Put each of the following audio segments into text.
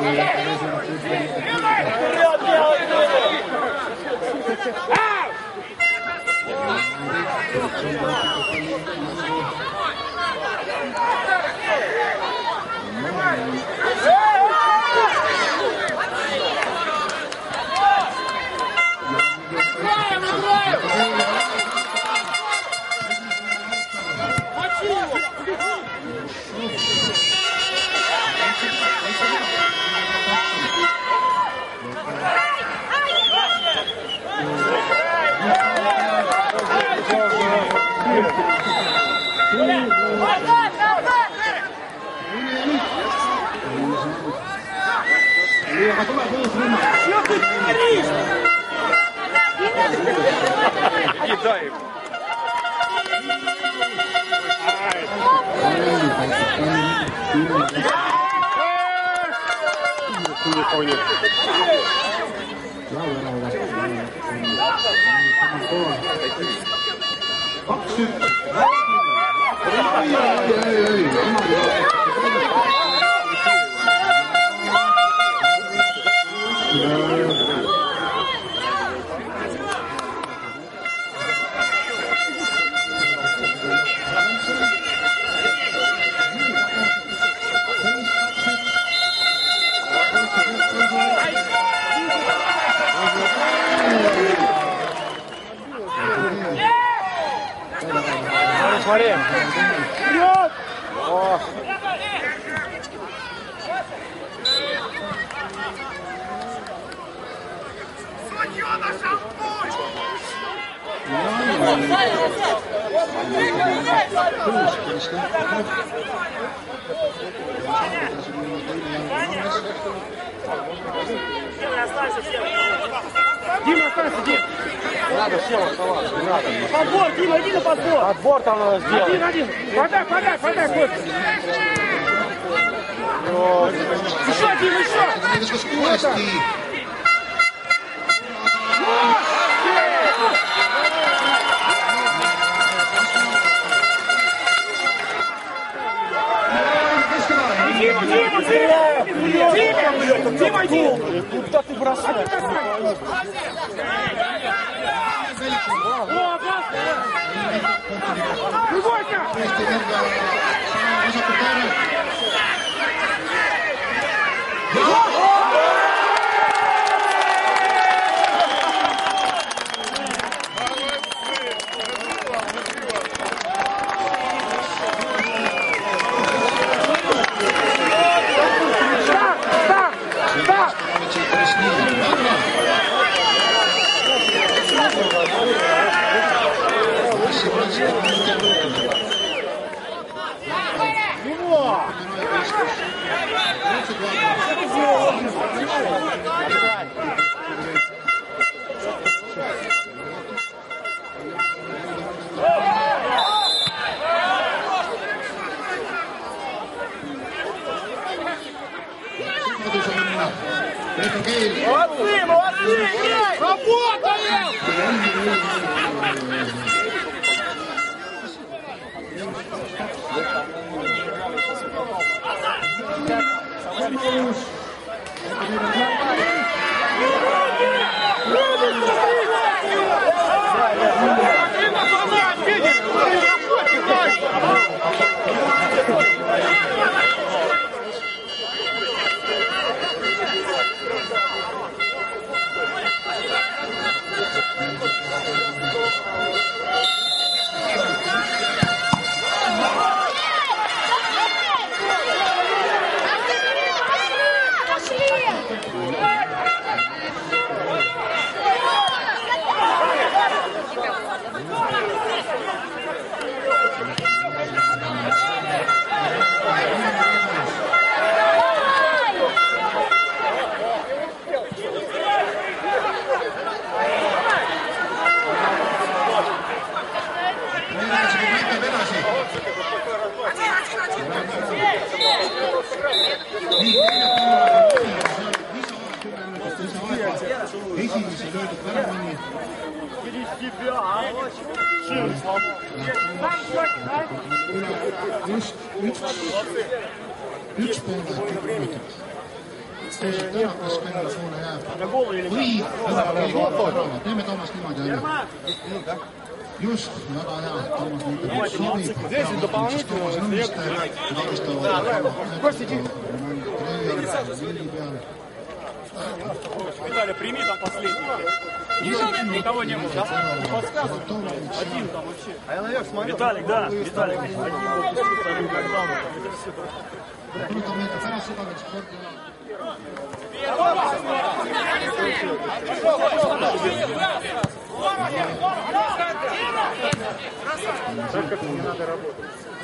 Кидай. Смотри. Вперед! О. Дима, останься, Дим! Надо всем оставаться, не надо. Подбор, Дима, иди на подбор! Подбор там надо сделать. Один. Подай, Костя! Еще, Дима, еще! Дима, иди! Куда ты бросаешь? Не бойся! Молодцы! Работаем! На голову или või teeme Toomas niimoodi ainult. Just, väga hea, Toomas Niitel sobib. Toomas Nõmiste, Виталий, прими там последний. Никого не было, да? Подсказывай. Один там вообще. Виталик, да, Виталик. Один был, вторым как там. Это все. Kruta meitä perässä takaisin korkealla. Не надо работать.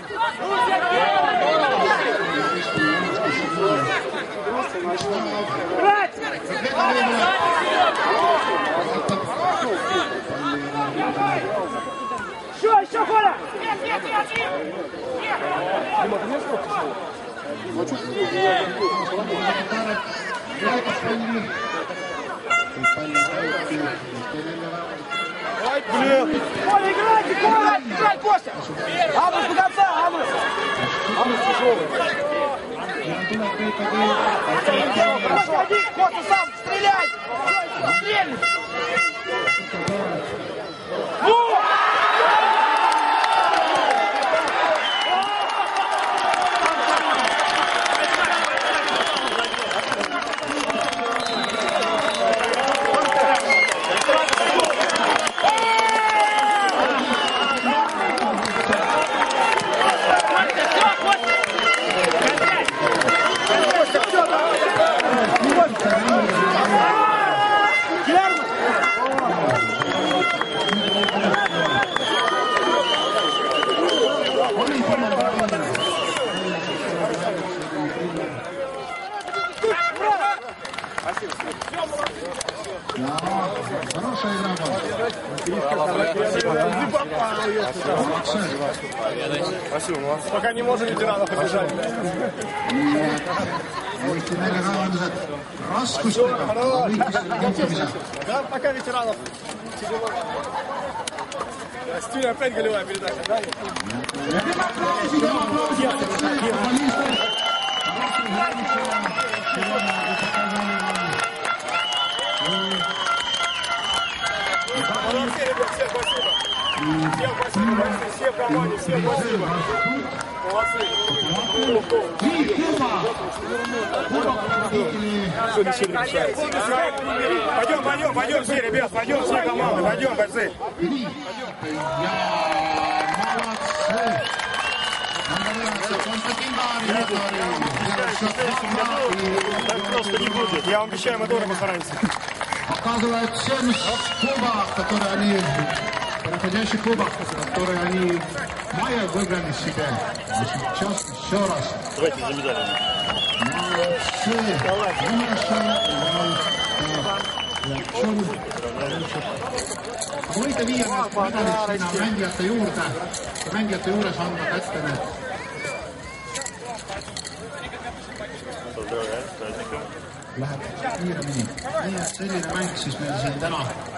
Еще, Коля! Блин! Коля, играйте, Коля! Играй, Костя! Амус до конца, Амус! Амус тяжелый. Подходи, Костя, сам стреляй! Стрельни! Хорошая игра была. Спасибо. Пока не можем ветеранов обижать. Eesti meelerahulised raskustega võitlusele jõudmise. Да, пока ветеранов. Стиль опять голевая передача, да? Молодцы, ребят, всем спасибо. Всем спасибо, всем в команде, всем спасибо. Молодцы. Пойдем все, ребят, пойдем все команды, пойдем, бойцы. Просто не будет, я вам обещаю, мы тоже постараемся. Показывает 70 клубов, которые они, проходящих клубов, которые они мая выиграли себе. Сейчас еще раз. Давайте за медалями. Võite viia need medalid sinna mängijate juures anda kätte need. Läheb kiiremini. Nii et selline mäng siis meil siin täna.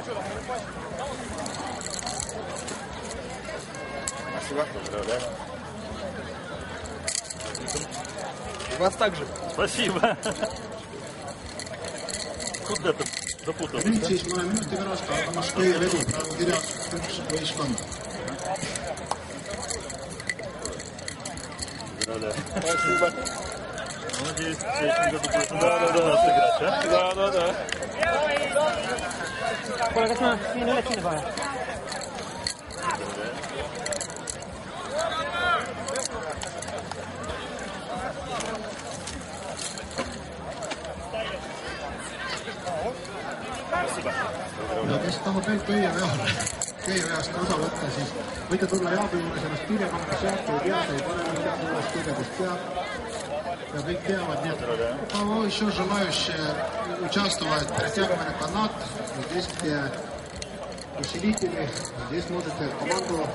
У вас также. Спасибо. Куда ты запутал? Nüüd siis mõne minuti pärast algamas teie vedu. Praegu kirjas üks võistkond. Спасибо. Надеюсь, в следующем году будет да, сыграть, а? Да. Коля, как на сильно летит, давай. Ja kes tahab veel teie veast osa võtta, siis võite tulla Jaabi juures ennast kirjakanaga sealt, ei tea, sai paremini teada üles kirjadest teab. Ja kõik teavad, nii et кого еще желающие участвовать, притягивание канат, здесь где усилители, здесь можете команду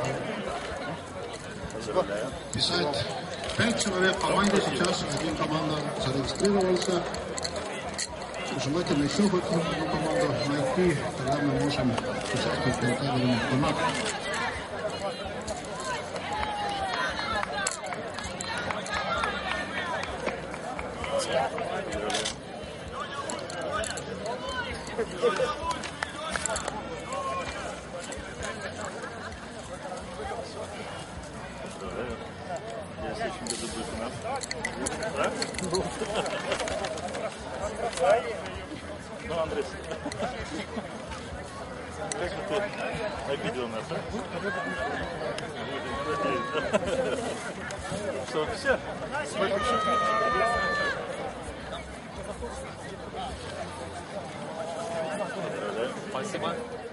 писать 5 человек в команде, сейчас один команда зарегистрировался. Желательно еще хоть одну команду найти, тогда мы можем участвовать в притягивании канат. Ну, Андрей, как же ты обидел нас, а? Что, все? Спасибо.